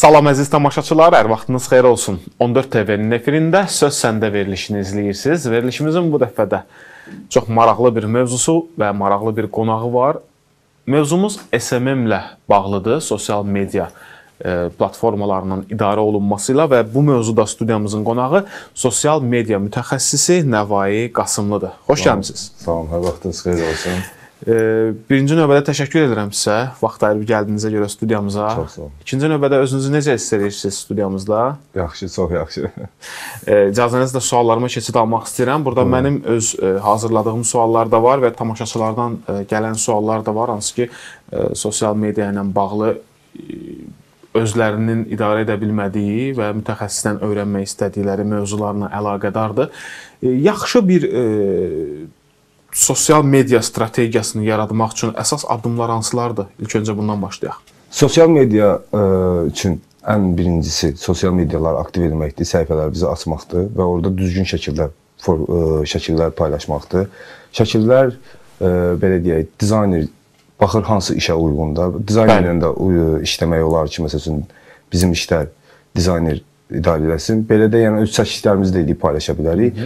Salam əziz tamaşaçılar, hər vaxtınız xeyir olsun. 14 TV-nin efirində Söz Səndə verilişini izləyirsiniz. Verilişimizin bu dəfədə çox maraqlı bir mövzusu və maraqlı bir qonağı var. Mövzumuz SMM-lə bağlıdır, sosial media platformalarının idarə olunmasıyla və bu mövzuda studiyamızın qonağı sosial media mütəxəssisi Nəvai Qasımlıdır. Xoş gəlmisiniz. Salam, hər vaxtınız xeyir olsun. Birinci növbədə təşəkkür edirəm sizə, vaxt ayırıb gəldiyinizə görə studiyamıza. Çox sağ olun. İkinci növbədə özünüzü necə hiss edirsiniz studiyamızda? Yaxşı, çox yaxşı. İcazənizlə suallarıma keçid almaq istəyirəm. Burada mənim öz hazırladığım suallar da var və tamaşaçılardan gələn suallar da var. Hansı ki, sosial media ilə bağlı özlərinin idarə edə bilmədiyi və mütəxəssisdən öyrənmək istədikləri mövzularla əlaqədardır. Yaxşı bir sosial media strategiyasını yaratmaq üçün əsas addımlar hansılardır? İlk öncə bundan başlayaq. Sosial media üçün ən birincisi sosial mediaları aktiv etməkdir, səhifələrimizi açmaqdır və orada düzgün şəkillər paylaşmaqdır. Şəkillər, belə deyək, dizayner baxır hansı işə uyğundur. Dizaynerlə də işləmək olar ki, məsələn, bizim işlər dizayner idarə eləsin. Belə də yəni öz çəkişlərimizi də edib paylaşa bilərik.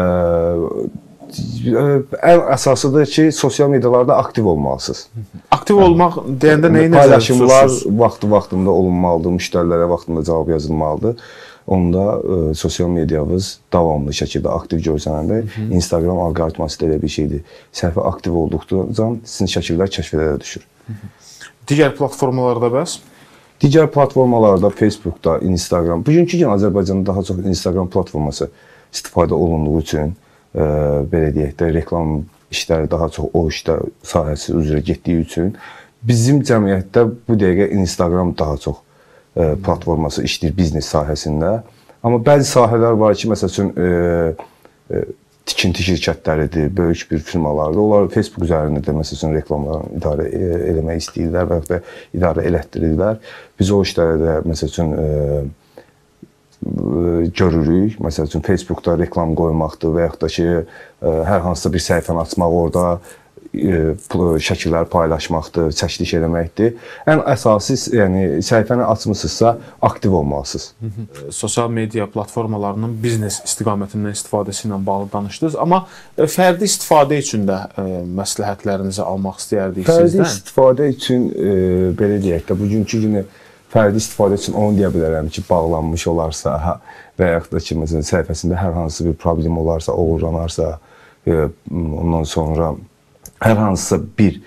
Ən əsasıdır ki, sosial medialarda aktiv olmalısınız. Aktiv olmaq deyəndə nəyi nəzərdə tutursunuz? Paylaşımlar vaxtında olunmalıdır, müştərilərə vaxtında cavab yazılmalıdır. Onda sosial mediamız davamlı şəkildə aktiv görsənəndə Instagram alqoritması da elə bir şeydir. Səhifə aktiv olduqca sizin şəkillər kəşflərə düşür. Digər platformalarda bəs? Digər platformalarda, Facebookda, Instagram. Bugünkü gün Azərbaycanda daha çox Instagram platforması istifadə olunduğu üçün belə deyək də, reklam işləri daha çox o işlər sahəsi üzrə getdiyi üçün bizim cəmiyyətdə bu dəqiqə Instagram daha çox platforması işləyir biznes sahəsində. Amma bəzi sahələr var ki, məsəl üçün tikinti şirkətləridir, böyük bir firmalardır. Onlar Facebook üzərində də məsəl üçün reklamlarını idarə eləmək istəyirlər və ya idarə elətdirirlər. Biz o işlərə də məsəl üçün görürük. Məsəl üçün, Facebookda reklam qoymaqdır və yaxud da ki, hər hansısa bir səhifəni açmaq, orada şəkillər paylaşmaqdır, çəkiliş eləməkdir. Ən əsası, yəni səhifəni açmısınızsa, aktiv olmalısınız. Sosial media platformalarının biznes istiqamətindən istifadəsi ilə bağlı danışdınız. Amma fərdi istifadə üçün də məsləhətlərinizi almaq istəyərdik sizdən. Fərdi istifadə üçün, belə deyək də, bugünkü günü fərdi istifadə üçün onu deyə bilərəm ki, bağlanmış olarsa və yaxud da ki, məsələn, səhifəsində hər hansı bir problem olarsa, uğurlanarsa, ondan sonra hər hansısa bir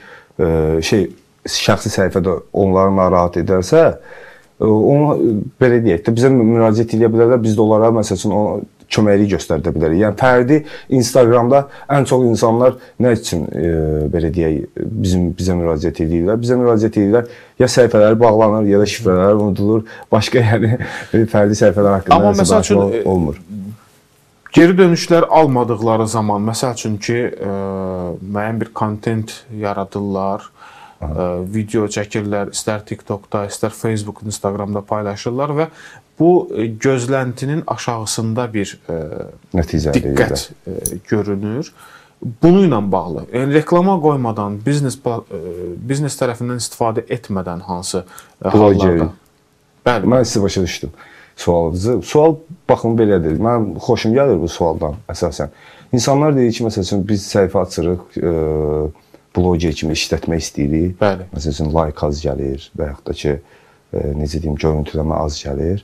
şəxsi səhifədə onları narahat edərsə, onu belə deyək də, bizə müraciət edə bilərlər, biz də onlara, məsəl üçün, köməkliyi göstərdə bilərik. Yəni, fərdi Instagramda ən çox insanlar nə üçün, belə deyək, bizə müraciət edirlər? Bizə müraciət edirlər, ya səhifələri bağlanır, ya da şifrələr unudulur. Başqa, yəni, fərdi səhifələr haqqında nəsə olmur. Geri dönüşlər almadıqları zaman, məsəl üçün ki, müəyyən bir kontent yaradırlar, video çəkirlər, istər TikTokda, istər Facebook, Instagramda paylaşırlar və bu gözləntinin aşağısında bir diqqət görünür. Bunu ilə bağlı, yəni reklama qoymadan, biznes tərəfindən istifadə etmədən hansı hallarda? Bəli. Mən sizə başa düşdüm sualınızı. Sual, baxın, belədir. Mən xoşum gəlir bu sualdan əsasən. İnsanlar deyir ki, məsəl üçün, biz səhifə açırıq, bloger kimi işlətmək istəyirik. Bəli. Məsəl üçün, like az gəlir və yaxud da ki, necə deyim, görüntüləmə az gəlir.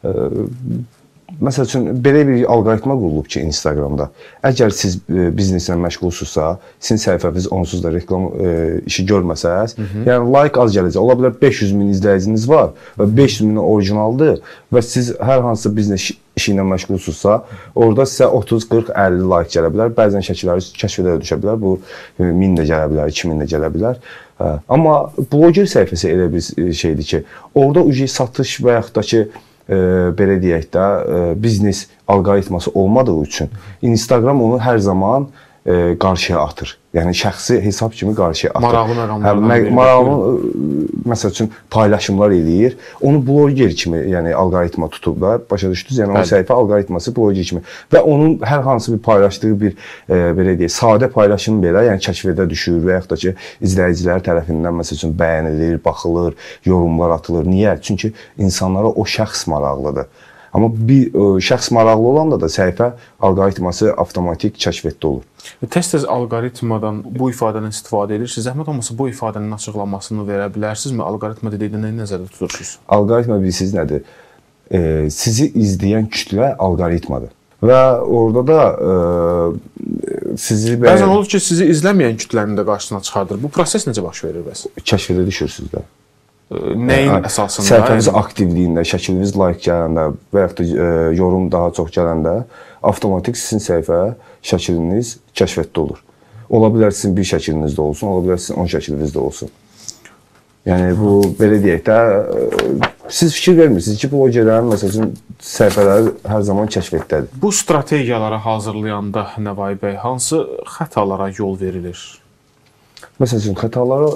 Məsəl üçün, belə bir alqoritma qurulub ki, Instagramda. Əgər siz bizneslə məşğulsunuzsa, sizin səhifəniz onsuz da reklam işi görməsəz, yəni like az gələcək. Ola bilər 500 min izləyiciniz var və 500 min orijinaldır və siz hər hansısa biznes işi ilə məşğulsunuzsa, orada sizə 30, 40, 50 like gələ bilər. Bəzən şəkilləri kəşflərə düşə bilər. Bu 1000 də gələ bilər, 2000 də gələ bilər. Amma bloger səhifəsi elə bir şeydir ki, orada satış və yaxud da ki, belə deyək də, biznes alqoritması olmadığı üçün Instagram onu hər zaman qarşıya atır. Yəni şəxsi hesab kimi qarşıya atır. Maraqlı məqamlardan biri. Maraqlı məsəl üçün paylaşımlar eləyir. Onu bloger kimi, yəni alqoritma tutub da, başa düşdünüz? Yəni o səhifə alqoritması bloger kimi və onun hər hansı bir paylaşdığı bir belə deyək, sadə paylaşım belə, yəni kəşfiyyata düşür və yaxud da ki, izləyicilər tərəfindən məsəl üçün bəyənilir, baxılır, yorumlar atılır. Niyə? Çünki insanlara o şəxs maraqlıdır. Amma bir şəxs maraqlı olanda da səhifə alqoritması avtomatik kəşfiyyatda olur. Tez-tez alqoritmadan bu ifadəni istifadə edirsiniz. Zəhmət olmasa bu ifadənin açıqlamasını verə bilərsinizmi? Alqoritma dedikdə nəyi nəzərdə tutursunuz? Alqoritma bilirsiniz nədir? Sizi izləyən kütlə alqoritmadır. Və orada da sizi... Bəzən olur ki, sizi izləməyən kütlənin də qarşısına çıxardır. Bu proses necə baş verir bəs? Kəşfiyyata düşürsünüz də. Nəyin əsasında? Səhifəniz aktivliyində, şəkliniz like gələndə və yaxud da yorum daha çox gələndə avtomatik sizin səhifə şəkliniz kəşfiyyatda olur. Ola bilər sizin bir şəklinizdə olsun, ola bilər sizin 10 şəklinizdə olsun. Yəni bu belə deyək də siz fikir vermirsiniz ki, blogerlərin məsələn səhifələri hər zaman kəşfiyyatdadır. Bu strategiyaları hazırlayanda Nəvai bəy hansı xətalara yol verilir? Məsələn, xətalara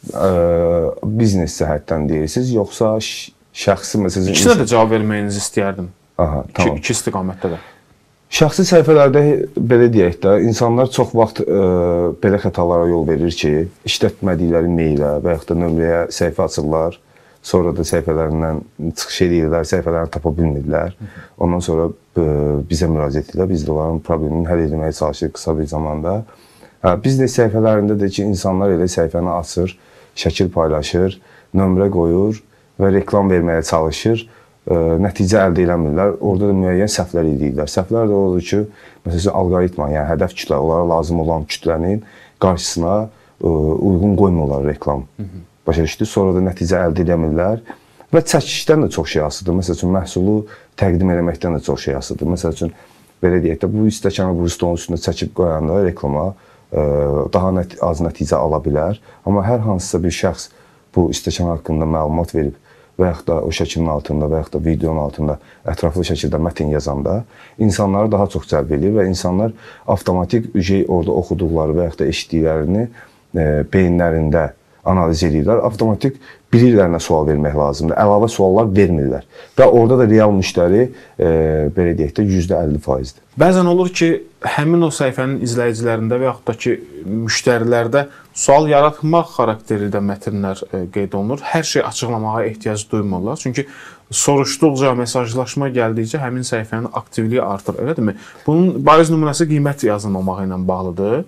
biznes cəhətdən deyirsiniz, yoxsa şəxsi məsələn... İkisinə də cavab verməyinizi istəyərdim. Aha, tamam. İki istiqamətdə də. Şəxsi səhifələrdə belə deyək də, insanlar çox vaxt belə xətalara yol verir ki, işlətmədikləri meylə və yaxud da nömrəyə səhifə açırlar, sonra da səhifələrindən çıxış edirlər, səhifələrini tapa bilmirlər. Ondan sonra bizə müraciət edirlər, biz də onların problemini həll etməyə çalışırıq qısa bir zamanda. Biznes səhifələrindədir ki, insanlar elə səhifəni açır, şəkil paylaşır, nömrə qoyur və reklam verməyə çalışır, nəticə əldə eləmirlər. Orada da müəyyən səhvlər edirlər. Səhvlər də odur ki, məsələn, alqoritma, yəni hədəf kütlə, onlara lazım olan kütlənin qarşısına uyğun qoymurlar reklam. Başa düşdü, sonra da nəticə əldə eləmirlər və çəkişdən də çox şey asılıdır. Məsəl üçün, məhsulu təqdim eləməkdən də çox şey asılıdır. Məsəl üçün, belə deyək də, bu stəkanı bu stolun üstündə çəkib qoyanda reklama daha az nəticə ala bilər. Amma hər hansısa bir şəxs bu stəkan haqqında məlumat verib və yaxud da o şəklin altında və yaxud da videonun altında ətraflı şəkildə mətn yazanda insanları daha çox cəlb edir və insanlar avtomatik orada oxuduqları və yaxud da eşitdiklərini beyinlərində analiz edirlər. Avtomatik bilirlər nə sual vermək lazımdır. Əlavə suallar vermirlər. Və orada da real müştəri, belə deyək də, %50%dir. Bəzən olur ki, həmin o səhifənin izləyicilərində və yaxud da ki, müştərilərdə sual yaratmaq xarakterində mətnlər qeyd olunur. Hər şey açıqlamağa ehtiyac duymurlar. Çünki soruşduqca, mesajlaşma gəldikcə həmin səhifənin aktivliyi artır, elədirmi? Bunun bariz nümunəsi qiymət yazılmamağı ilə bağlıdır.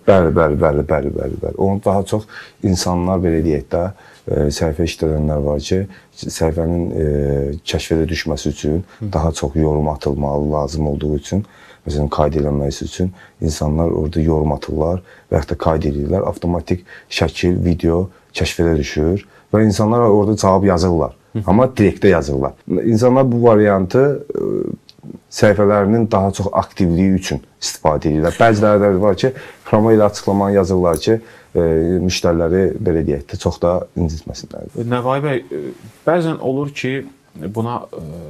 Bəli. Onu daha çox insanlar, belə deyək də, səhifə işlədənlər var ki, səhifənin kəşfiyyata düşməsi üçün daha çox yorum atılmalı lazım olduğu üçün, məsələn, qayd edilməsi üçün insanlar orada yorum atırlar və yaxud da qayd edirlər, avtomatik şəkil, video kəşfiyyata düşür və insanlar orada cavab yazırlar, amma direktdə yazırlar. İnsanlar bu variantı səhifələrinin daha çox aktivliyi üçün istifadə edirlər. Bəziləri də var ki, promo ilə açıqlamanı yazırlar ki, müştəriləri, belə deyək də, çox da incitməsinlər. Nəvai bəy, bəzən olur ki, buna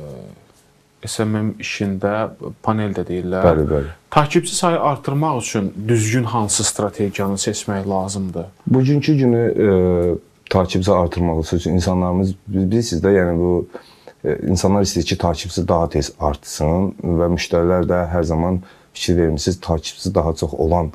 SMM işində panel də deyirlər. Bəli. Takipçi sayı artırmaq üçün düzgün hansı strategiyanı seçmək lazımdır? Bugünkü günü takipçi artırmaq üçün insanlarımız, bilirsiniz də, yəni bu insanlar istəyir ki, takipçisi daha tez artsın və müştərilər də hər zaman fikir vermişsiniz, takipçisi daha çox olan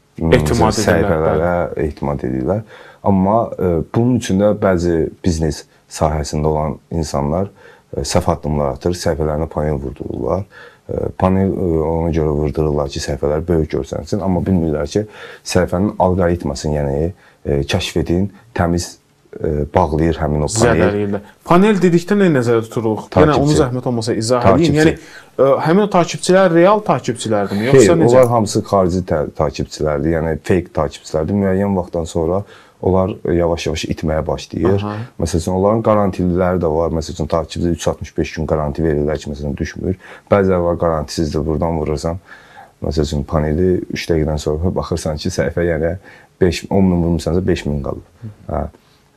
səhifələrə ehtimad edirlər. Amma bunun üçün də bəzi biznes sahəsində olan insanlar səhv addımlar atır, səhifələrinə panel vurdururlar. Panel ona görə vurdururlar ki, səhifələr böyük görsənsin, amma bilmirlər ki, səhifənin alqoritmasını, yəni kəşf edin, təmiz bağlayır həmin o panel. Zədəliyirlər. Panel dedikdə nə nəzərdə tuturuq? Yəni onu zəhmət olmasa izah edeyim. Yəni həmin o takipçilər real takipçilərdirmi, yoxsa necə? Onlar hamısı xarici takipçilərdir, yəni fake takipçilərdir. Müəyyən vaxtdan sonra onlar yavaş-yavaş itməyə başlayır. Məsələn, onların qarantililəri də var. Məsələn, takipçi 365 gün garanti verirlər ki, məsələn, düşmür. Bəziləri var qarantisizdir, buradan vurursan. Məsələn, paneli 3 dəqiqədən sonra baxırsan ki, səhifə yəni 10 min vurmuşsansa 5 min qalır.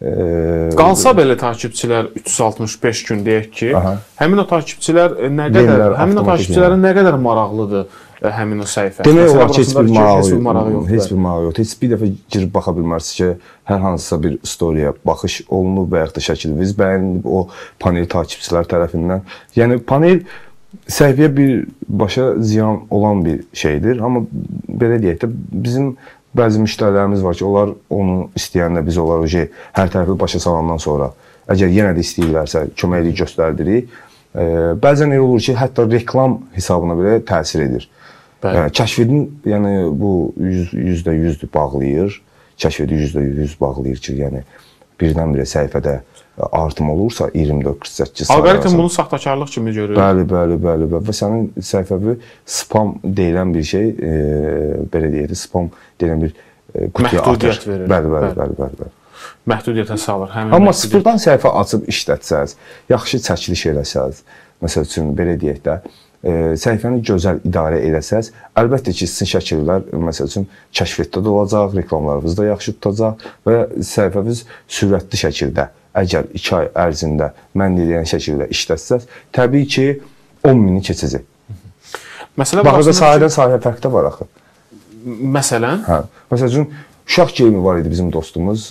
Qalsa belə takipçilər 365 gün deyək ki, Aha. həmin o takipçilər nə qədər, Yenilər, həmin o avtomatik takipçilərin nə qədər maraqlıdır həmin o səhifə. Demək Məsələn, olar ki, heç bir marağı yoxdur. Heç bir marağı yoxdur. Heç bir dəfə girib baxa bilmərsiniz ki, hər hansısa bir storyaya baxış olunub və yaxud da şəkiliniz bəyənilib o panel takipçilər tərəfindən. Yəni panel səhifəyə birbaşa ziyan olan bir şeydir. Amma belə deyək də bizim bəzi müştərilərimiz var ki, onlar onu istəyəndə biz onlara hər tərəfli başa salandan sonra, əgər yenə də istəyirlərsə, köməklik göstərdirik. Bəzən elə olur ki, hətta reklam hesabına belə təsir edir. Kəşfedin, yəni bu %100 bağlayır, kəşfedi %100 bağlayır ki, yəni birdən-birə səhifədə artım olursa 24-48 saat. Alqoritm bunu saxtakarlıq kimi görür. Bəli. Və sənin səhifəvi spam deyilən bir şey, belə deyək, spam deyilən bir qutuya atır. Məhdudiyyət verir. Bəli. Məhdudiyyətə salır. Amma sıfırdan səhifə açıb işlətsəz, yaxşı çəkiliş eləsəz, məsəl üçün belə deyək də, səhifəni gözəl idarə eləsəz, əlbəttə ki, sizin şəkillər, məsəl üçün, kəşfətdə də olacaq, reklamlarınız da yaxşı tutacaq və səhifəniz sürətli şəkildə, əgər 2 ay ərzində mən deyilən şəkildə işlətsəz, təbii ki, 10.000-i keçəcək. Baxırda sahədən sahəyə fərq də var axı. Məsələn? Hə. Məsəl üçün, uşaq geyimi var idi bizim dostumuz,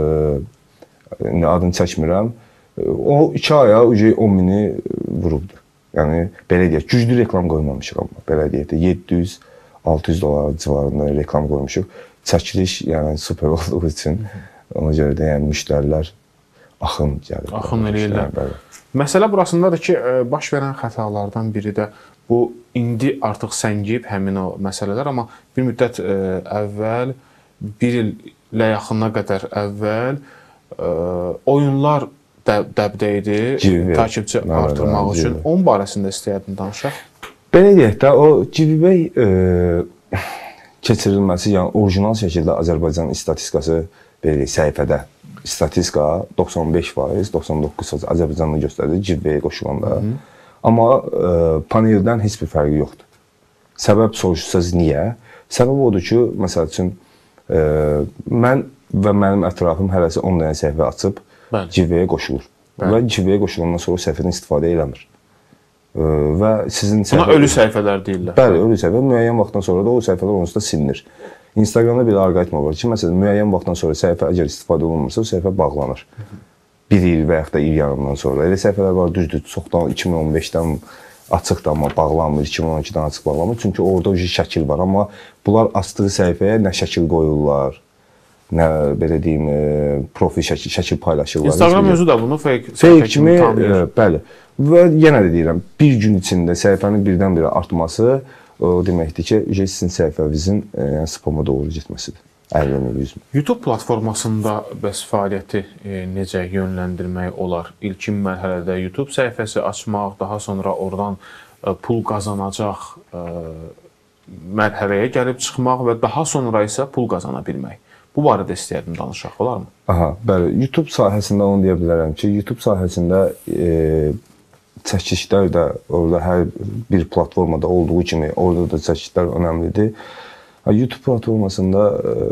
adını çəkmirəm. O 2 aya 10.000-i vurubdur. Yəni, belə deyək, güclü reklam qoymamışıq amma, belə deyək də, 700-600 dolar civarında reklam qoymuşuq. Çəkiliş, yəni, super olduğu üçün, ona görə də, yəni, müştərilər axın gəlir. Axın eləyirlər. Məsələ burasındadır ki, baş verən xətalardan biri də bu, indi artıq səngiyib həmin o məsələlər, amma bir müddət əvvəl, bir ilə yaxına qədər əvvəl oyunlar dəbdə idi, takipçi artırmaq üçün. Onun barəsində istəyərdim danışaq. Belə deyək də, o giveaway keçirilməsi, yəni orijinal şəkildə Azərbaycan statistikası səhifədə, statistika 95%, 99% Azərbaycanda göstərilir giveaway qoşulanda. Amma paneldən heç bir fərqi yoxdur. Səbəb soruşsanız niyə? Səbəb odur ki, məsəl üçün, mən və mənim ətrafım hələsi 10 dənə səhifə açıb, giveaway qoşulur. Və giveaway qoşulandan sonra səhifədən istifadə eləmir. Və sizin buna ölü səhifələr deyirlər. Bəli, ölü səhifə. Müəyyən vaxtdan sonra da o səhifələr onsuz da silinir. Instagramda belə alqoritma var ki, məsələn, müəyyən vaxtdan sonra səhifə əgər istifadə olunmursa, o səhifə bağlanır. Bir il və yaxud da il yarımdan sonra. Elə səhifələr var, düzdür, çoxdan 2015-dən açıqdır, amma bağlanmır, 2012-dən açıq bağlanmır. Çünki orada şəkil var, amma bunlar açdığı səhifəyə nə şəkil qoyurlar, nə belə deyim, profil şəkil paylaşırlar. Instagram özü də bunu fake kimi tanıyır. Bəli. Və yenə də deyirəm, bir gün içində səhifənin birdən-birə artması o deməkdir ki, sizin səhifənizin spama doğru getməsidir. 50-100. YouTube platformasında bəs fəaliyyəti necə yönləndirmək olar? İlkin mərhələdə YouTube səhifəsi açmaq, daha sonra oradan pul qazanacaq mərhələyə gəlib çıxmaq və daha sonra isə pul qazana bilmək. Bu barədə istəyərdim danışaq, olarmı? Aha, bəli. YouTube sahəsində onu deyə bilərəm ki, YouTube sahəsində çəkilişlər də orada hər bir platformada olduğu kimi orada da çəkilişlər önəmlidir. YouTube platformasında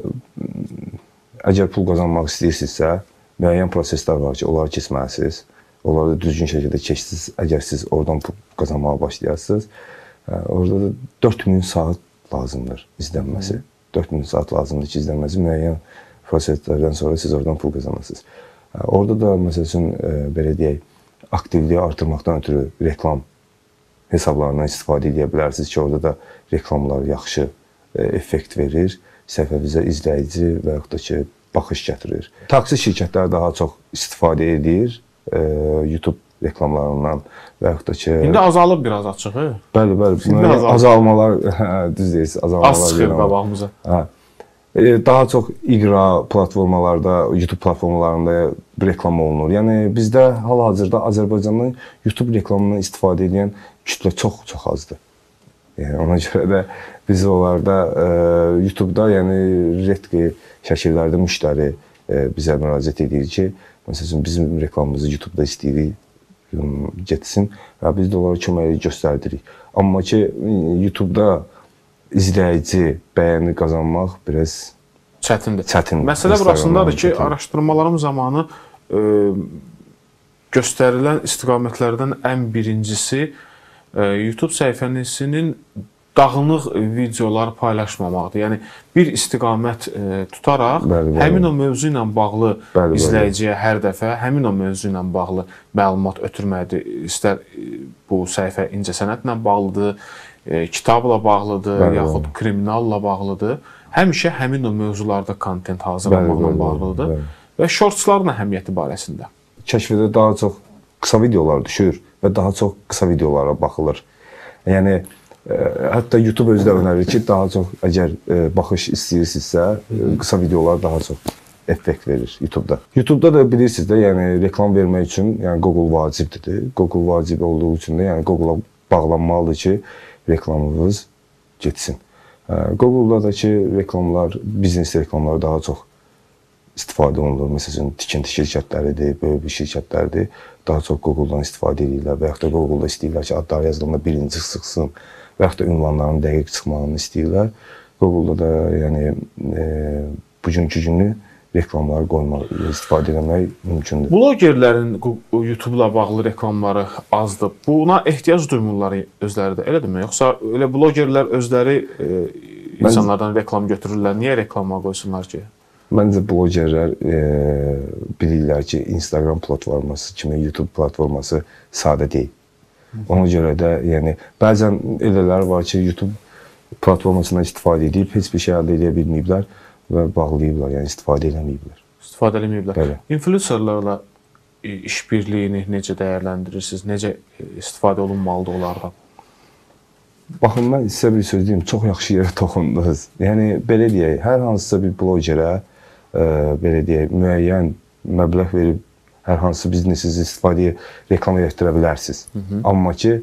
əgər pul qazanmaq istəyirsinizsə, müəyyən proseslər var ki, onları keçməlisiniz. Onları düzgün şəkildə keçsiniz, əgər siz oradan pul qazanmağa başlayasınız. Orada da 4000 saat lazımdır izlənməsi. 4000 saat lazımdır ki, izlənməsi müəyyən proseslərdən sonra siz oradan pul qazanırsınız. Orada da, məsəl üçün, belə deyək, aktivliyi artırmaqdan ötürü reklam hesablarından istifadə edə bilərsiniz ki, orada da reklamlar yaxşı effekt verir, səhifəvizə izləyici və yaxud da ki, baxış gətirir. Taksi şirkətləri daha çox istifadə edir YouTube reklamlarından və yaxud da ki... İndi azalıb biraz açığı. Bəli. Azalmalar, düz deyirsiniz, azalmalar. Az çıxır qabağımıza. Daha çox iqra platformalarda, YouTube platformalarında reklam olunur. Yəni, bizdə hal-hazırda Azərbaycanın YouTube reklamından istifadə edən kütlə çox azdır. Ona görə də biz onlarda YouTube-da, yəni retki şəkillərdə müştəri bizə müraciət edir ki, məsələn, bizim reklamımızı YouTube-da istəyirik, getsin və biz də onlara köməklik göstərdirik. Amma ki, YouTube-da izləyici, bəyəni qazanmaq biraz çətindir. Çətindir. Məsələ burasındadır ki, çətindir. araşdırmalarım zamanı göstərilən istiqamətlərdən ən birincisi YouTube səhifəsinin dağınıq videolar paylaşmamaqdır. Yəni bir istiqamət tutaraq həmin o mövzu ilə bağlı izləyiciyə hər dəfə həmin o mövzu ilə bağlı məlumat ötürməkdir. İstər bu səhifə incəsənətlə bağlıdır, kitabla bağlıdır, yaxud kriminalla bağlıdır. Həmişə həmin o mövzularda kontent hazırlamaqla bağlıdır və shortsların əhəmiyyəti barəsində. Kəşfədə daha çox qısa videolar düşür və daha çox qısa videolara baxılır. Yəni hətta YouTube özü də önərir ki, daha çox əgər baxış istəyirsinizsə, qısa videolar daha çox effekt verir YouTube-da. YouTube-da da bilirsiniz də, yəni reklam vermək üçün, yəni Google vacibdir. Google vacib olduğu üçün də, yəni Google-a bağlanmalıdır ki, reklamınız getsin. Google-da da ki, reklamlar, biznes reklamları daha çox istifadə olunur. Məsələn, tikinti şirkətləridir, böyük bir şirkətlərdir. Daha çox Google-dan istifadə edirlər və yaxud da Google-da istəyirlər ki, adları yazılanda birinci çıxsın və yaxud da ünvanların dəqiq çıxmağını istəyirlər. Google-da da yəni bugünkü günü reklamları qoymaq, istifadə etmək mümkündür. Blogerlərin YouTube-la bağlı reklamları azdır. Buna ehtiyac duymurlar özləri də, elədirmi? Yoxsa elə blogerlər özləri insanlardan reklam götürürlər, niyə reklama qoysunlar ki? Məncə blogerlər bilirlər ki, Instagram platforması kimi YouTube platforması sadə deyil. Ona görə də, yəni, bəzən elələr var ki, YouTube platformasından istifadə edib, heç bir şey əldə edə bilməyiblər və bağlayıblar, yəni istifadə eləməyiblər. İstifadə eləməyiblər. Bəli. İnfluencerlarla işbirliyini necə dəyərləndirirsiniz? Necə istifadə olunmalıdır onlardan? Baxın, mən sizə bir söz deyim, çox yaxşı yerə toxundunuz. Yəni, belə deyək, hər hansısa bir blogerə, belə deyək, müəyyən məbləğ verib hər hansı biznesinizi istifadəyə reklam etdirə bilərsiniz. Amma ki,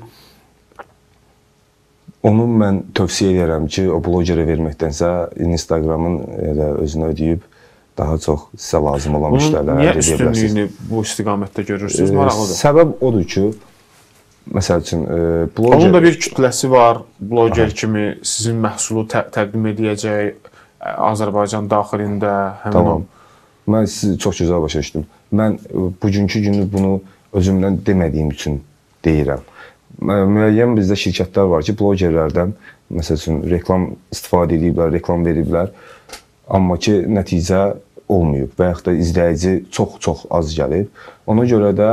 onu mən tövsiyə edirəm ki, o blogerə verməkdənsə Instagramın özünə ödəyib daha çox sizə lazım olan müştərilər əldə edə bilərsiniz. Niyə üstünlüyünü bu istiqamətdə görürsünüz? Maraqlıdır. Səbəb odur ki, məsəl üçün, bloger... Onun da bir kütləsi var, bloger kimi sizin məhsulu təqdim edəcək Azərbaycan daxilində, həmin o. Mən sizi çox gözəl başa düşdüm. Mən bugünkü günü bunu özümdən demədiyim üçün deyirəm. Müəyyən bizdə şirkətlər var ki, blogerlərdən, məsəl üçün, reklam istifadə ediblər, reklam veriblər, amma ki, nəticə olmayıb və yaxud da izləyici çox az gəlib. Ona görə də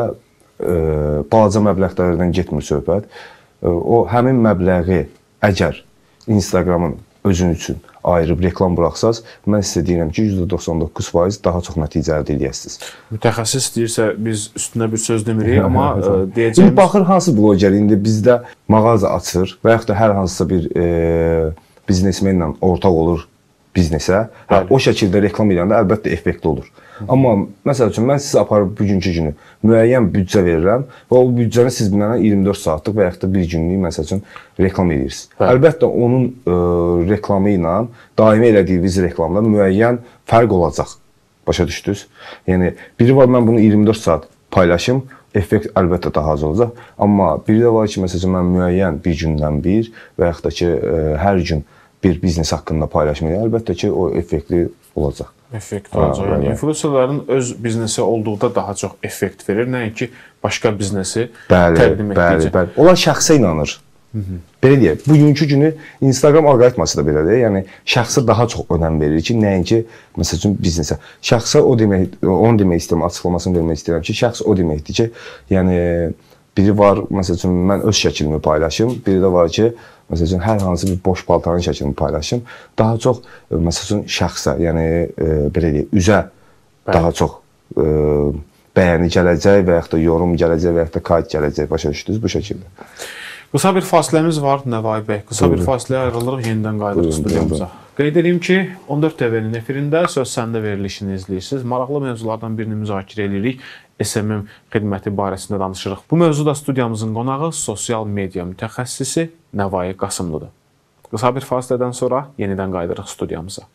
balaca məbləğlərdən getmir söhbət. O həmin məbləği əgər Instagramın özün üçün ayırıb reklam buraxsaz, mən sizə deyirəm ki, %99% daha çox nəticə əldə edəsiniz. Mütəxəssis deyirsə, biz üstünə bir söz demirik, amma deyəcəyimiz... İndi baxır hansı bloger, indi bizdə mağaza açır və yaxud da hər hansısa bir biznesmenlə ortaq olur biznesə, o şəkildə reklam edəndə əlbəttə effektli olur. Amma məsəl üçün, mən sizə aparıb bugünkü günü müəyyən büdcə verirəm və o büdcəni siz bilənə 24 saatlıq və yaxud da bir günlük, məsəl üçün, reklam edirsiniz. Əlbəttə, onun reklamı ilə daimi elədiyiniz reklamda müəyyən fərq olacaq. Başa düşdünüz? Yəni, biri var, mən bunu 24 saat paylaşım, effekt əlbəttə daha az olacaq. Amma biri də var ki, məsəl üçün, mən müəyyən bir gündən bir və yaxud da ki, hər gün bir biznes haqqında paylaşmayı, əlbəttə ki, o effektli olacaq. Effekt olacaq. Yəni, influencerların öz biznesi olduqda daha çox effekt verir, nəinki başqa biznesi təqdim etdikcə. Bəli. Onlar şəxsə inanır. Belə deyək, bugünkü günü Instagram alqoritması da belədir. Yəni, şəxsə daha çox önəm verir ki, nəinki, məsəl üçün, biznesə. Şəxsə onu demək istəyirəm, açıqlamasını vermək istəyirəm ki, şəxs o deməkdir ki, yəni, biri var, məsəl üçün, mən öz şəklimi paylaşım, biri də var ki, məsəl üçün, hər hansı bir boş paltarın şəklini paylaşım. Daha çox, məsəl üçün, şəxsə, yəni, belə deyək, üzə daha çox bəyəni gələcək və yaxud da yorum gələcək və yaxud da kayıt gələcək, başa düşdünüz bu şəkildə. Qısa bir fasiləmiz var, Nəvai bəy. Qısa bir fasiləyə ayrılırıq, yenidən qayıdırıq studiyamıza. Qeyd edeyim ki, 14 TV-nin efirində Söz Səndə verilişini izləyirsiniz. Maraqlı mövzulardan birini müzakirə edirik. SMM xidməti barəsində danışırıq. Bu mövzuda studiyamızın qonağı sosial media mütəxəssisi Nəvai Qasımlıdır. Qısa bir fasilədən sonra yenidən qayıdırıq studiyamıza.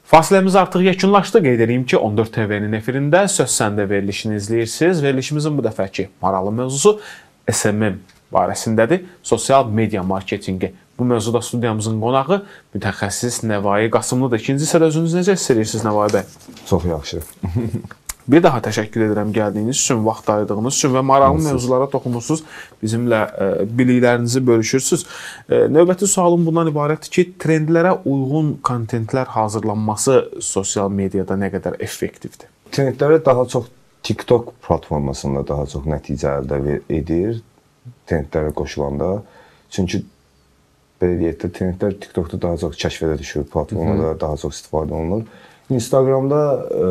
Fasiləmiz artıq yekunlaşdı. Qeyd edeyim ki, 14 TV-nin efirində Söz Səndə verilişini izləyirsiniz. Verilişimizin bu dəfəki maraqlı mövzusu SMM barəsindədir. Sosial media marketinqi. Bu mövzuda studiyamızın qonağı mütəxəssis Nəvai Qasımlıdır. İkinci hissədə özünüz necə hiss edirsiniz Nəvai bəy? Çox yaxşı. Bir daha təşəkkür edirəm gəldiyiniz üçün, vaxt ayırdığınız üçün və maraqlı mövzulara toxunursunuz. Bizimlə biliklərinizi bölüşürsünüz. Növbəti sualım bundan ibarətdir ki, trendlərə uyğun kontentlər hazırlanması sosial mediada nə qədər effektivdir? Trendlərə daha çox TikTok platformasında daha çox nəticə əldə edir. Trendlərə qoşulanda. Çünki belə deyək də, trendlər TikTokda daha çox kəşfədə düşür, platformada daha çox istifadə olunur. Instagramda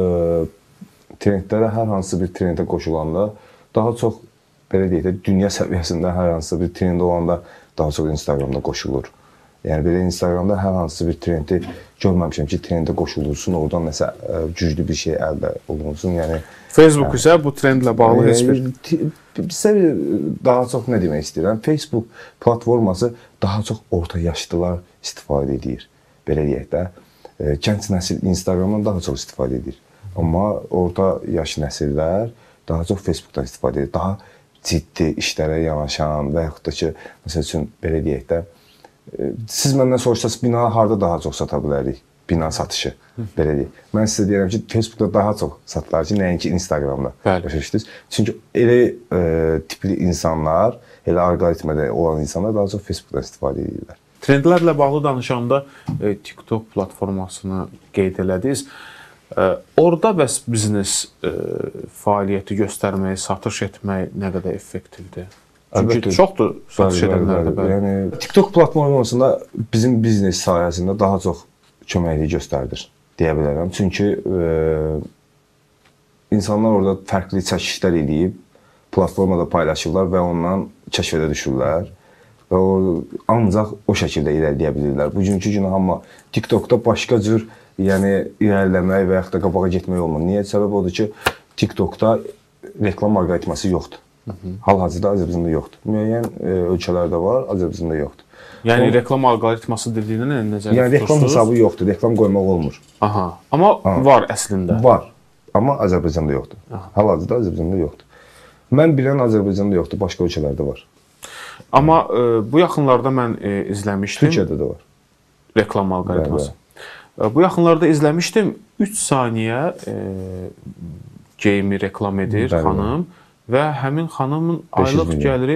trendlərə hər hansı bir trendə qoşulanda daha çox, belə deyək də, dünya səviyyəsində hər hansı bir trend olanda daha çox Instagramda qoşulur. Yəni, belə Instagramda hər hansı bir trendi görməmişəm ki, trendə qoşulursun, oradan nəsə güclü bir şey əldə olunsun. Yəni, Facebook isə bu trendlə bağlı heç bir... Bizə daha çox nə demək istəyirəm? Facebook platforması daha çox orta yaşlılar istifadə edir, belə deyək də. Gənc nəsil Instagramdan daha çox istifadə edir. Amma orta yaş nəsillər daha çox Facebookdan istifadə edir. Daha ciddi işlərə yanaşan və yaxud da ki, məsəl üçün, belə deyək də, siz məndən soruşsanız, bina harada daha çox sata bilərik? Bina satışı, belə deyək. Mən sizə deyirəm ki, Facebookda daha çox satılar ki, nəinki Instagramda. Başa. Çünki elə tipli insanlar, elə alqoritmada olan insanlar daha çox Facebookdan istifadə edirlər. Trendlərlə bağlı danışanda TikTok platformasını qeyd elədiniz. Orada bəs biznes fəaliyyəti göstərmək, satış etmək nə qədər effektivdir? Çünki çoxdur satış edənlər də. Yəni, TikTok platformasında bizim biznes sahəsində daha çox köməkliyi göstərdir, deyə bilərəm. Çünki insanlar orada fərqli çəkişlər edib, platformada paylaşırlar və ondan kəşfədə düşürlər. Və ancaq o şəkildə irəliləyə bilirlər. Bugünkü günü hamı TikTokda başqa cür irəliləmək və yaxud da qabağa getmək olmur. Niyə? Səbəb odur ki, TikTokda reklam alqoritması yoxdur. Hal-hazırda Azərbaycanda yoxdur. Müəyyən ölkələrdə var, Azərbaycanda yoxdur. Yəni, reklam alqoritması dediyinə necə tutursunuz? Yəni, reklam hesabı yoxdur, reklam qoymaq olmur. Aha, amma var əslində. Var, amma Azərbaycanda yoxdur. Hal-hazırda Azərbaycanda yoxdur. Mən bilən Azərbaycanda yoxdur, başqa ölkələrdə var. Amma bu yaxınlarda mən izləmişdim. Türkiyədə də var. Reklam alqoritması. Bu yaxınlarda izləmişdim. 3 saniyə geyimi reklam edir xanım və həmin xanımın aylıq gəliri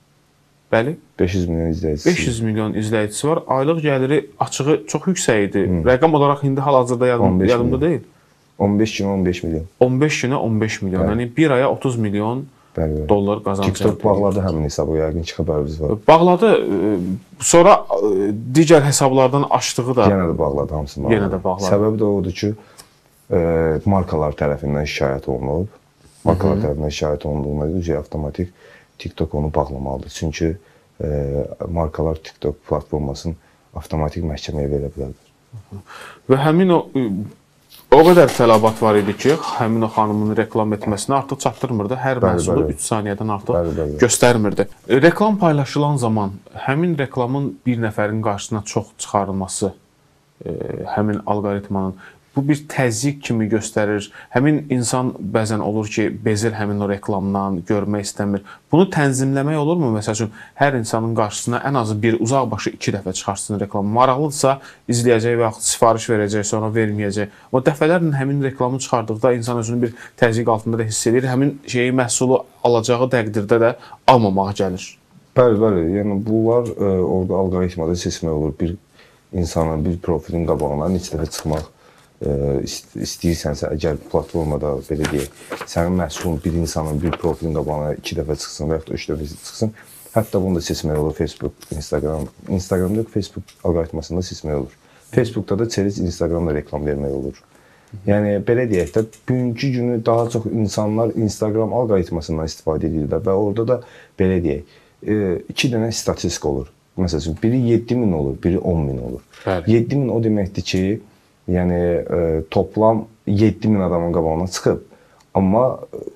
500 milyon izləyicisi. 500 milyon izləyicisi var. Aylıq gəliri açığı çox yüksək idi. Rəqəm olaraq indi hal-hazırda yadımda deyil. 15 günə 15 milyon. 15 günə 15 milyon. Yəni bir aya 30 milyon dollar qazanc. TikTok bağladı həmin hesabı, yəqin ki, xəbərimiz var. Bağladı. Sonra digər hesablardan açdığı da... Yenə də bağladı, hamısını bağladı. Yenə də bağladı. Səbəbi də odur ki, markalar tərəfindən şikayət olunub. Markalar tərəfindən şikayət olunduğuna görə avtomatik TikTok onu bağlamalıdır. Çünki markalar TikTok platformasını avtomatik məhkəməyə verə bilərdir. Və həmin o qədər tələbat var idi ki, həmin o xanımın reklam etməsinə artıq çatdırmırdı. Hər məhsulu 3 saniyədən artıq göstərmirdi. Reklam paylaşılan zaman həmin reklamın bir nəfərin qarşısına çox çıxarılması, həmin alqoritmanın, bu bir təzyiq kimi göstərir. Həmin insan bəzən olur ki, bezir həmin o reklamdan, görmək istəmir. Bunu tənzimləmək olurmu? Məsəl üçün, hər insanın qarşısına ən azı bir uzaq başı 2 dəfə çıxarsın reklam. Maraqlıdırsa, izləyəcək və yaxud sifariş verəcək, sonra verməyəcək. O dəfələrlə həmin reklamı çıxardıqda insan özünü bir təzyiq altında da hiss edir. Həmin şeyi, məhsulu alacağı təqdirdə də almamağa gəlir. Bəli. Yəni, bunlar orada alqoritmada seçmək olur. Bir insanın, bir profilin qabağına neçə dəfə çıxmaq istəyirsənsə, əgər platformada, belə deyək, sənin məhsulun bir insanın bir profilin qabağına 2 dəfə çıxsın və yaxud da 3 dəfə çıxsın, hətta bunu da seçmək olur Facebook, Instagram. Instagramda Facebook alqoritmasında seçmək olur. Facebookda da çəliz Instagramda reklam vermək olur. Yəni, belə deyək də, bugünkü günü daha çox insanlar Instagram alqoritmasından istifadə edirlər və orada da, belə deyək, 2 dənə statistik olur. Məsəl üçün, biri 7.000 olur, biri 10.000 olur. 7.000 o deməkdir ki, yəni toplam 7.000 adamın qabağına çıxıb, amma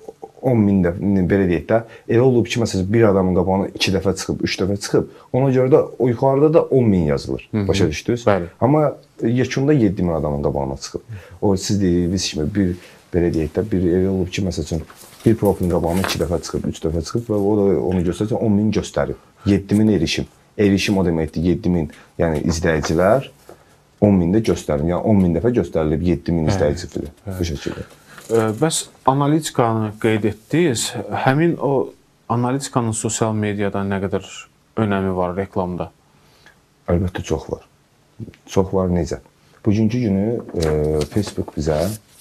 10.000 dəfə belə deyək də, elə olub ki, məsələn bir adamın qabağına 2 dəfə çıxıb, 3 dəfə çıxıb, ona görə də o yuxarıda da 10.000 yazılır. Başa düşdünüz? Bəli. Amma yekunda 7.000 adamın qabağına çıxıb. O siz dediyiniz kimi bir belə deyək də, bir elə olub ki, məsələn bir profilin qabağına 2 dəfə çıxıb, 3 dəfə çıxıb və o da onu göstərsə 10.000 göstərir. 7.000 erişim. Erişim o deməkdir 7.000, yəni izləyicilər 10.000 də göstərir. Yəni 10.000 dəfə göstərilib 7.000 izləyicidir bu şəkildə. Bəs analitikanı qeyd etdiniz. Həmin o analitikanın sosial mediada nə qədər önəmi var reklamda? Əlbəttə çox var. Çox var necə? Bugünkü günü Facebook bizə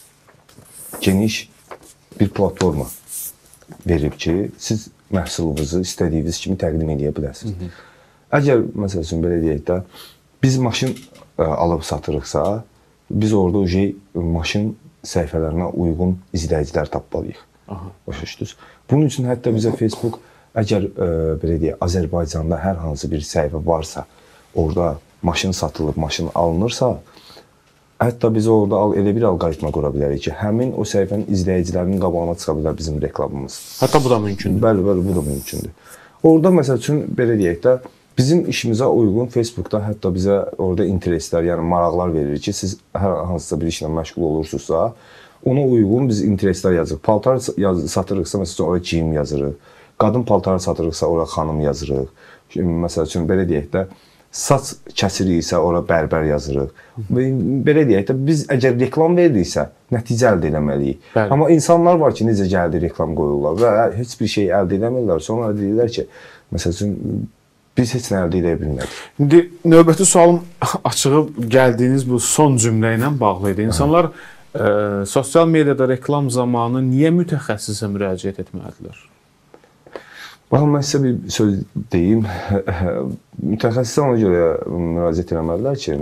geniş bir platforma verib ki, siz məhsulunuzu istədiyiniz kimi təqdim edə bilərsiniz. Əgər məsəl üçün belə deyək də, biz maşın alıb satırıqsa, biz orada maşın səhifələrinə uyğun izləyicilər tapmalıyıq. Başa düşdünüz? Bunun üçün hətta bizə Facebook, əgər belə deyək, Azərbaycanda hər hansı bir səhifə varsa, orada maşın satılır, maşın alınırsa, hətta biz orada elə bir alqoritma qura bilərik ki, həmin o səhifənin izləyicilərinin qabağına çıxa bilər bizim reklamımız. Hətta bu da mümkündür. Bəli, bu da mümkündür. Orada məsəl üçün belə deyək də, bizim işimizə uyğun Facebookda hətta bizə orada intereslər, yəni maraqlar verir ki, siz hər hansısa bir işlə məşğul olursunuzsa, ona uyğun biz intereslər yazırıq. Paltar satırıqsa, məsələn, oraya geyim yazırıq. Qadın paltarı satırıqsa, oraya xanım yazırıq. Məsəl üçün, belə deyək də, saç kəsiriksə, ora bərbər yazırıq. Belə deyək də, biz əgər reklam veririksə, nəticə əldə eləməliyik. Bəli. Amma insanlar var ki, necə gəldi reklam qoyurlar və heç bir şey əldə eləmirlər. Sonra deyirlər ki, məsəl üçün, biz heç nə əldə edə bilmədik. İndi növbəti sualım açığı gəldiyiniz bu son cümlə ilə bağlı idi. İnsanlar sosial mediada reklam zamanı niyə mütəxəssisə müraciət etməlidirlər? Baxın, mən sizə bir söz deyim. Mütəxəssisə ona görə müraciət etməlidirlər ki,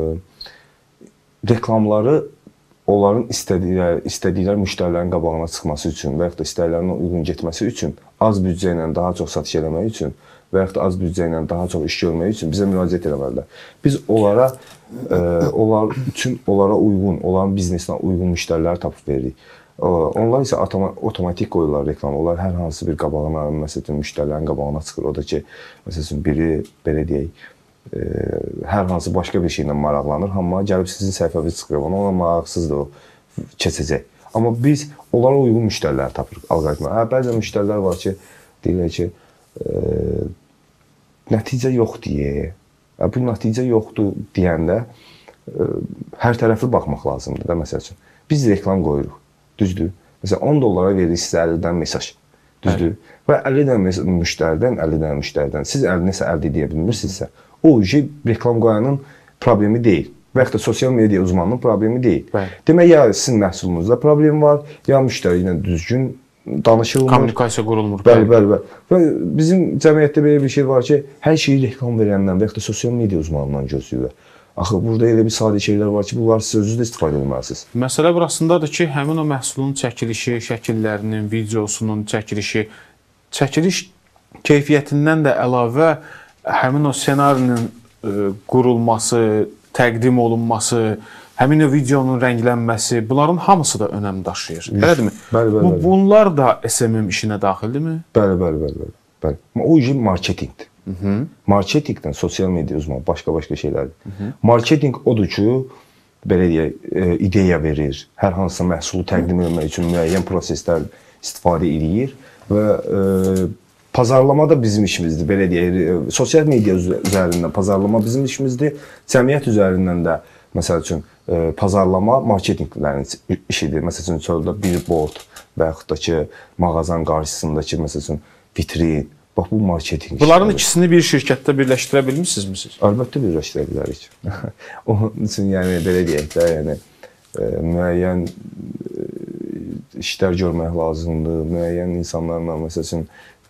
reklamları onların istədikləri müştərilərin qabağına çıxması üçün və yaxud da istəklərinə uyğun getməsi üçün, az büdcə ilə daha çox satış eləmək üçün və yaxud da az büdcə ilə daha çox iş görmək üçün bizə müraciət etməlidirlər. Biz onlar üçün onlara uyğun, onların biznesinə uyğun müştərilər tapıb veririk. Onlar isə otomatik qoyurlar reklamı. Onlar hər hansı bir qabağına, məsələn, müştərilərin qabağına çıxır. O da ki, məsələn, biri, belə deyək, hər hansı başqa bir şeylə maraqlanır, amma gəlib sizin səhifəniz çıxır, ona maraqsızdır, o keçəcək. Amma biz onlara uyğun müştərilər tapırıq alqoritma. Bəzən müştərilər var ki, deyirlər ki, nəticə yoxdur. Bu nəticə yoxdur deyəndə hər tərəfli baxmaq lazımdır da, məsəl üçün. Biz reklam qoyuruq. Düzdür. Məsələn, 10 dollara veririk sizə 50-dən mesaj. Düzdür. Və 50-dən müştəridən siz nəsə əldə edə bilmirsinizsə, o reklam qoyanın problemi deyil. Və yaxud da sosial media uzmanının problemi deyil. Demək, ya sizin məhsulunuzda problem var, ya müştəri ilə düzgün danışılmır. Kommunikasiya qurulmur. Bəli. Və bizim cəmiyyətdə belə bir şey var ki, hər şeyi reklam verəndən və yaxud da sosial media uzmanından gözləyirlər. Axı, burada elə bir sadə şeylər var ki, bunlar siz özünüz də istifadə etməlisiniz. Məsələ burasındadır ki, həmin o məhsulun çəkilişi, şəkillərinin, videosunun çəkilişi, çəkiliş keyfiyyətindən də əlavə həmin o ssenarinin qurulması, təqdim olunması, həmin o videonun rənglənməsi, bunların hamısı da önəm daşıyır. Elədirmi? Bəli. Bunlar da SMM işinə daxildirmi? Bəli. O marketinqdir. Marketinqdən sosial media uzmanı başqa şeylərdir. Marketinq odur ki, belə deyək, ideya verir, hər hansısa məhsulu təqdim etmək üçün müəyyən proseslər istifadə edir və pazarlama da bizim işimizdir, belə deyək. Sosial media üzərindən pazarlama bizim işimizdir, cəmiyyət üzərindən də, məsəl üçün, pazarlama marketinqlərin işidir. Məsəl üçün, çöldə billboard və yaxud da ki, mağazanın qarşısındakı, məsəl üçün, vitrin. Bax, bu marketinq işləri. Bunların ikisini bir şirkətdə birləşdirə bilmirsinizmi? Əlbəttə birləşdirə bilərik. Onun üçün, yəni, belə deyək də, yəni, müəyyən işlər görmək lazımdır, müəyyən insanlarla, məsəl üçün,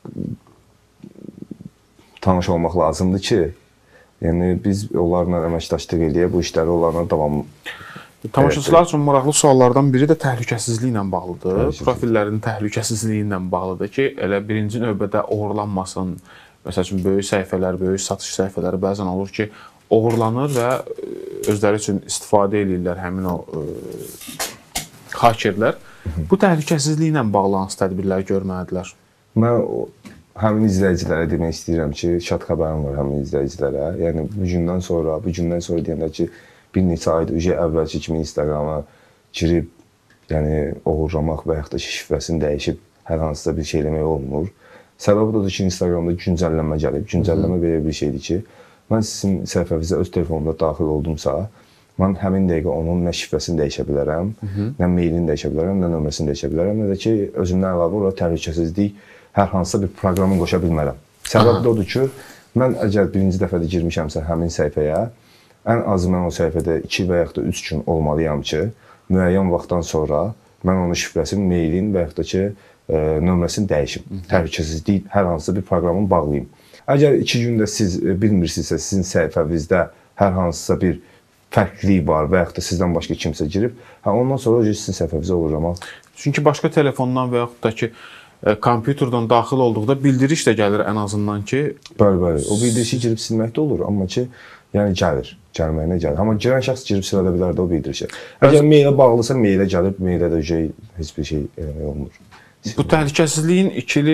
tanış olmaq lazımdır ki, yəni, biz onlarla əməkdaşlıq eləyək, bu işləri onlarla davam. Tamaşaçılar üçün maraqlı suallardan biri də təhlükəsizliklə bağlıdır. Profillərin təhlükəsizliyi ilə bağlıdır ki, elə birinci növbədə oğurlanmasın. Məsəl üçün, böyük səhifələr, böyük satış səhifələri bəzən olur ki, oğurlanır və özləri üçün istifadə edirlər həmin o hakerlər bu təhlükəsizliklə bağlı hansı tədbirlər görməlidirlər? Mən həmin izləyicilərə demək istəyirəm ki, şad xəbərim var həmin izləyicilərə. Yəni bu gündən sonra deyəndə ki, bir neçə aydır əvvəlki kimi Instagrama girib, yəni oğurlamaq və yaxud da şifrəsini dəyişib hər hansısa bir şey eləmək olmur. Səbəbi odur ki, Instagramda güncəllənmə gəlib. Güncəllənmə belə bir şeydir ki, mən sizin səhifənizə öz telefonumda daxil oldumsa, mən həmin dəqiqə onun nə şifrəsini dəyişə bilərəm, nə mailini dəyişə bilərəm, nə nömrəsini dəyişə bilərəm, nə də ki, özümdən əlavə olaraq təhlükəsizlik hər hansısa bir proqramı qoşa bilmərəm. Səbəbi də odur ki, mən əgər birinci dəfədə girmişəmsə həmin səhifəyə, ən azı mən o səhifədə 2 və yaxud da 3 gün olmalıyam ki, müəyyən vaxtdan sonra mən onun şifrəsini, mailin və yaxud da ki, nömrəsini dəyişim. Təhlükəsizlik hər hansısa bir proqramını bağlayım. Əgər 2 gündə siz bilmirsinizsə, sizin səhifənizdə hər hansısa bir fərqlilik var və yaxud da sizdən başqa kimsə girib, ondan sonra sizin səhifənizə uğramaq. Çünki başqa telefondan və yaxud da ki, kompüterdən daxil olduqda bildiriş də gəlir ən azından ki... Bəli. O bildirişi girib silmək də olur, amma ki, yəni gəlməyinə gəlir. Amma girən şəxs girib silə bilər də o bildirişi. Əgər mailə bağlısa, mailə gəlib, mailə də heç bir şey eləmək olmur. Bu təhlükəsizliyin ikili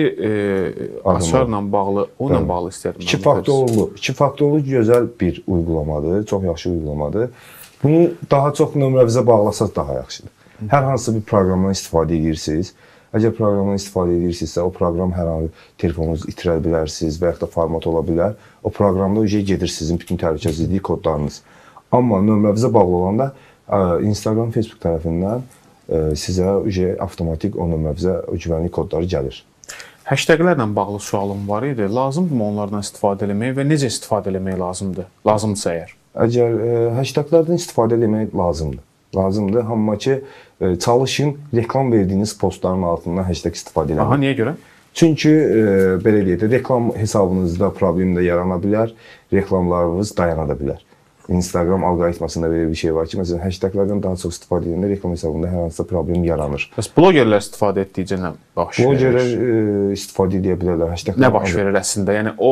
açarla bağlı, onunla bağlı istəyirəm. İki faktorlu gözəl bir uygulamadır, çox yaxşı uygulamadır. Bunu daha çox nömrənizə bağlasaq daha yaxşıdır. Hər hansı bir proqramdan istifadə edirsiniz. Əgər proqramdan istifadə edirsinizsə, o proqram hər hansı telefonunuzu itirə bilərsiniz və yaxud da format ola bilər. O proqramda gedir sizin bütün təhlükəsizlik kodlarınız. Amma nömrənizə bağlı olanda Instagram, Facebook tərəfindən sizə avtomatik o nömrənizə güvənlik kodları gəlir. Hashtaglərlə bağlı sualım var idi. Lazımdırmı onlardan istifadə eləmək və necə istifadə eləmək lazımdır? Lazımdırsa əgər. Əgər hashtaglərdən istifadə eləmək lazımdır. Lazımdır, amma ki, çalışın reklam verdiyiniz postların altından hashtag istifadə eləmək. Aha, niyə görə? Çünki, belə deyək də, reklam hesabınızda problem də yarana bilər, reklamlarınız dayana da bilər. Instagram alqoritmasında belə bir şey var ki, məsələn, hashtaglərdən daha çox istifadə edəndə reklam hesabında hər hansısa problem yaranır. Bəs blogerlər istifadə etdikcə nə baş verir? Blogerlər istifadə edə bilərlər hashtaglər. Nə baş verir əslində? Yəni, o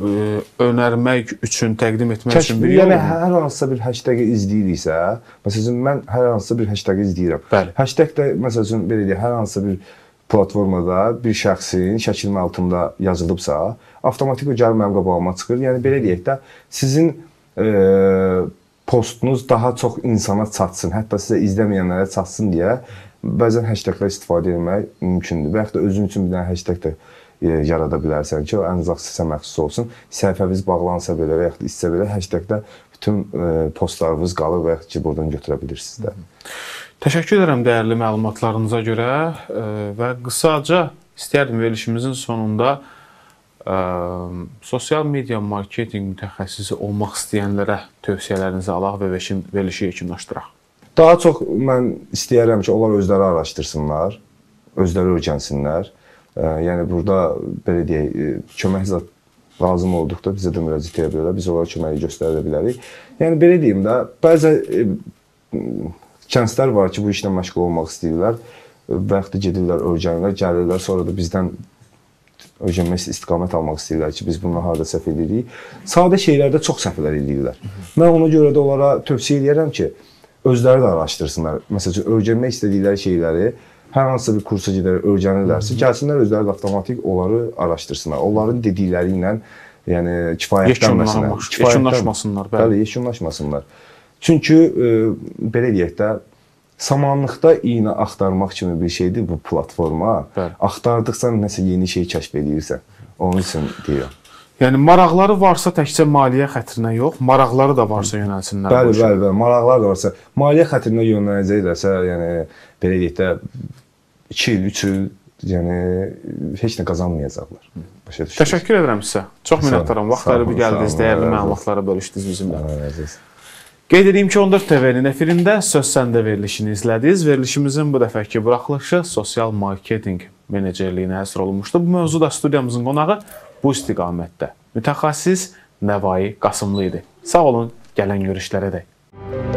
önərmək üçün, təqdim etmək üçün bir yol mu? Yəni, hər hansısa bir hashtagı izləyiriksə, məsələn, mən hər hansısa bir hashtagı izləyirəm. Bəli. Hashtag də, məsələn, belə deyək, hər hansısa bir platformada bir şəxsin şəklinin altında yazılıbsa, avtomatik o gəlib mənim qabağıma çıxır. Yəni, belə deyək də, sizin postunuz daha çox insana çatsın, hətta sizə izləməyənlərə çatsın deyə bəzən hashtaglər istifadə etmək mümkündür. Və yaxud da özün üçün bir dənə hashtag da yarada bilərsən ki, o ən azaq sizə məxsus olsun. Səhifəniz bağlansa belə və yaxud da istsə belə hashtagdə bütün postlarınız qalır və yaxud ki, buradan götürə bilirsiniz də. Təşəkkür edirəm dəyərli məlumatlarınıza görə və qısaca istəyərdim verilişimizin sonunda sosial media marketinq mütəxəssisi olmaq istəyənlərə tövsiyələrinizi alaq və verilişi yekunlaşdıraq. Daha çox mən istəyərəm ki, onlar özləri araşdırsınlar, özləri öyrənsinlər. Yəni, burada, belə deyək, kömək lazım olduqda bizə də müraciət edə bilərlər, biz onlara köməyi göstərə bilərik. Yəni, belə deyim də, bəzi kəndlər var ki, bu işlə məşğul olmaq istəyirlər və yaxud da gedirlər, öyrənirlər, gəlirlər, sonra da bizdən öyrənmək istiqamət almaq istəyirlər ki, biz bununla harada səhv edirik. Sadə şeylərdə çox səhvlər edirlər. Mən ona görə də onlara tövsiyə edirəm ki, özləri də araşdırsınlar. Məsələn, öyrənmək istədikləri şeyləri hər hansısa bir kursa gedərək öyrənirlərsə, gəlsinlər özləri də avtomatik onları araşdırsınlar. Onların dedikləri ilə yəni, kifayətlənməsinlər. Yekunlaşmasınlar. Bəli, yekunlaşmasınlar. Çünki, belə deyək də, samanlıqda iynə axtarmaq kimi bir şeydir bu platforma. Bəli. Axtardıqsa nəsə yeni şey kəşf edirsən. Onun üçün deyirəm. Yəni, maraqları varsa təkcə maliyyə xətrinə yox, maraqları da varsa yönəlsinlər. Bəli, maraqları da varsa. Maliyyə xətrinə yönələcəklərsə, yəni, belə deyək də, 2 il, 3 il, yəni, heç nə qazanmayacaqlar. Təşəkkür edirəm sizə. Çox minnətdaram. Vaxt ayırıb gəldiniz, dəyərli məlumatlara bölüşdünüz bizimlə. Qeyd edeyim ki, 14 TV-nin efirində Söz Səndə verilişini izlədiniz. Verilişimizin bu dəfəki buraxılışı sosial marketinq menecerliyinə həsr olunmuşdu. Bu mövzuda studiyamızın qonağı bu istiqamətdə mütəxəssis Nəvai Qasımlı idi. Sağ olun, gələn görüşlərə dək.